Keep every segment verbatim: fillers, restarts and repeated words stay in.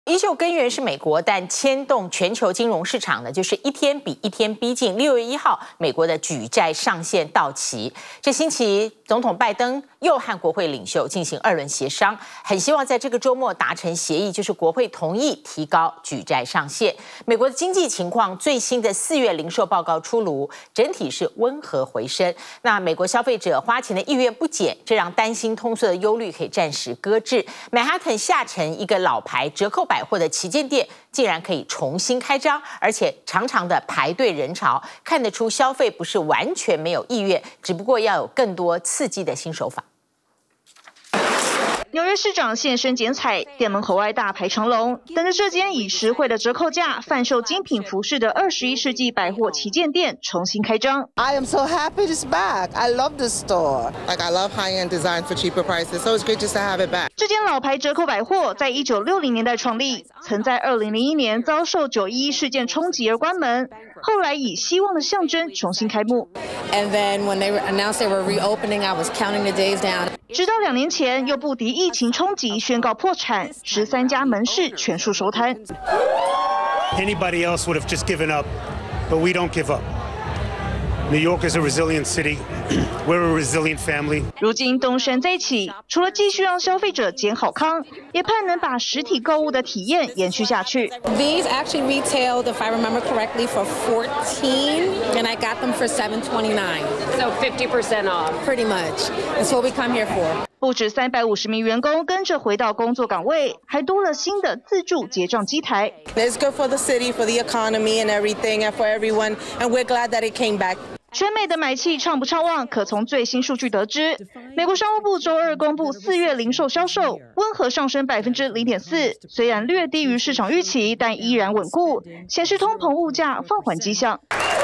依旧根源是美国，但牵动全球金融市场的，就是一天比一天逼近。六月一号，美国的举债上限到期。这星期，总统拜登又和国会领袖进行二轮协商，很希望在这个周末达成协议，就是国会同意提高举债上限。美国的经济情况最新的四月零售报告出炉，整体是温和回升。那美国消费者花钱的意愿不减，这让担心通缩的忧虑可以暂时搁置。曼哈顿下城一个老牌折扣百货的旗舰店竟然可以重新开张，而且长长的排队人潮，看得出消费不是完全没有意愿，只不过要有更多刺激的新手法。 纽约市长现身剪彩，店门口外大排长龙，等着这间以实惠的折扣价贩售精品服饰的二十一世纪百货旗舰店重新开张。 I am so happy it's back. I love this store. Like I love high-end design for cheaper prices, so it's great just to have it back. 这间老牌折扣百货在一九六零年代创立，曾在二零零一年遭受九一一事件冲击而关门，后来以希望的象征重新开幕。 And then when they announced they were reopening, I was counting the days down. 直到两年前又不敌疫情冲击，宣告破产，十三家门市全数收摊。 Anybody else would have just given up, but we don't give up. New York is a resilient city. We're a resilient family. 如今东山再起，除了继续让消费者捡好康，也盼能把实体购物的体验延续下去。 These actually retailed, if I remember correctly, for fourteen, and I got them for seven twenty-nine. So fifty percent off. Pretty much. That's what we come here for. 不止三百五十名员工跟着回到工作岗位，还多了新的自助结账机台。 It's good for the city, for the economy, and everything, and for everyone. And we're glad that it came back. 全美的买气畅不畅旺，可从最新数据得知。美国商务部周二公布四月零售销售温和上升百分之零点四，虽然略低于市场预期，但依然稳固，显示通膨物价放缓迹象。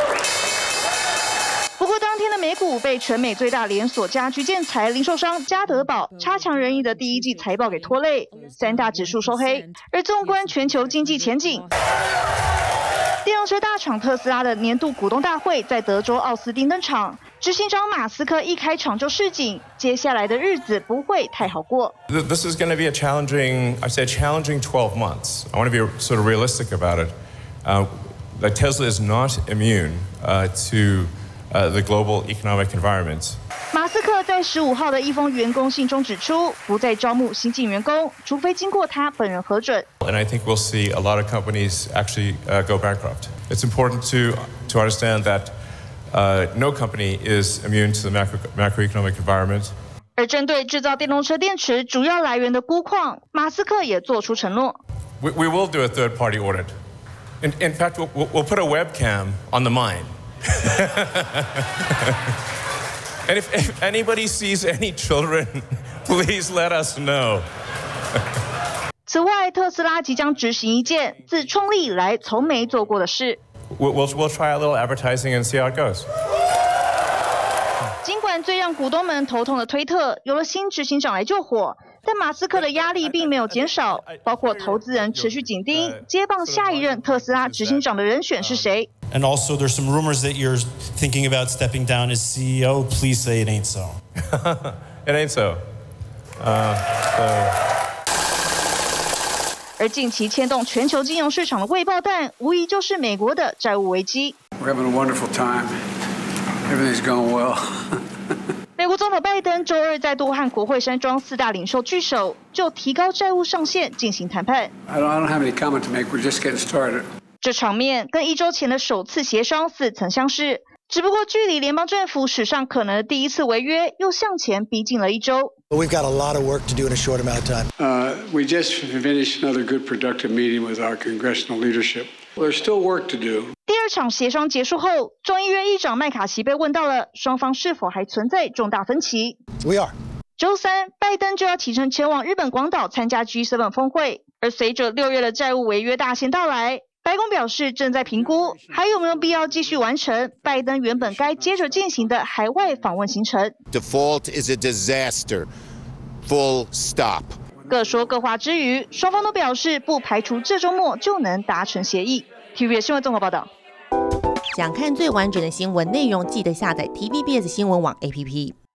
不过，当天的美股被全美最大连锁家居建材零售商家得宝差强人意的第一季财报给拖累，三大指数收黑。而纵观全球经济前景，电动车大厂特斯拉的年度股东大会在德州奥斯汀登场，执行长马斯克一开场就示警，接下来的日子不会太好过。 This is going to be a challenging, I say, a challenging twelve months. I want to be sort of realistic about it. Uh, that Tesla is not immune uh, to uh, the global economic environment. 马斯克在十五号的一封员工信中指出，不再招募新进员工，除非经过他本人核准。 And I think we'll see a lot of companies actually uh, go bankrupt. It's important to to understand that uh, no company is immune to the macro, macroeconomic environment. 而针对制造电动车电池主要来源的钴矿，马斯克也做出承诺。 We, we will do a third-party audit. In, in fact, we'll, we'll put a webcam on the mine. And if, if anybody sees any children, please let us know. 此外，特斯拉即将执行一件自创立以来从没做过的事。 We'll, we'll, we'll try a little advertising and see how it goes. 尽管最让股东们头痛的推特有了新执行长来救火，但马斯克的压力并没有减少，包括投资人持续紧盯接棒下一任特斯拉执行长的人选是谁。 And also, there's some rumors that you're thinking about stepping down as C E O. Please say it ain't so. It ain't so. Uh, so. 而近期牵动全球金融市场的未爆弹，无疑就是美国的债务危机。 We're having a wonderful time. Everything's going well. 美国总统拜登周二再度和国会山庄四大领袖聚首，就提高债务上限进行谈判。 I don't, I don't have any comment to make. We're just getting started. 这场面跟一周前的首次协商似曾相识，只不过距离联邦政府史上可能的第一次违约又向前逼近了一周。 We've got a lot of work to do in a short amount of time. Uh, we just finished another good, productive meeting with our congressional leadership. There's still work to do. 第二场协商结束后，众议院议长麦卡锡被问到了双方是否还存在重大分歧。 We are. 周三，拜登就要启程前往日本广岛参加 G 七 峰会，而随着六月的债务违约大限到来，白宫表示正在评估还有没有必要继续完成拜登原本该接着进行的海外访问行程。 Default is a disaster. Full stop. 各说各话之余，双方都表示不排除这周末就能达成协议。T V B S 新闻综合报道。 想看最完整的新闻内容，记得下载 T V B S 新闻网 A P P。